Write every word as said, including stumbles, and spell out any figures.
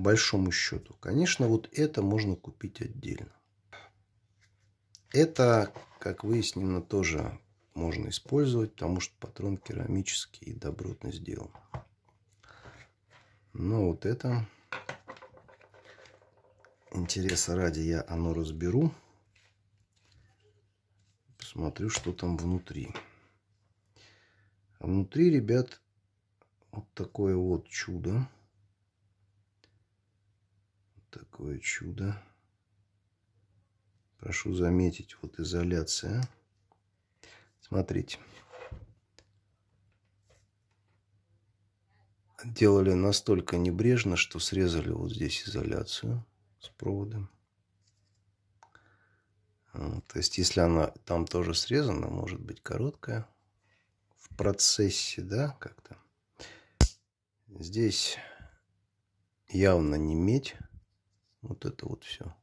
большому счету. Конечно, вот это можно купить отдельно. Это, как выяснено, тоже можно использовать, потому что патрон керамический и добротно сделан. Но вот это, интереса ради, я оно разберу. Посмотрю, что там внутри. А внутри, ребят, вот такое вот чудо. Такое чудо. Прошу заметить, вот изоляция. Смотрите. Делали настолько небрежно, что срезали вот здесь изоляцию с проводом. То есть, если она там тоже срезана, может быть короткая в процессе, да, как-то. Здесь явно не медь. Вот это вот все.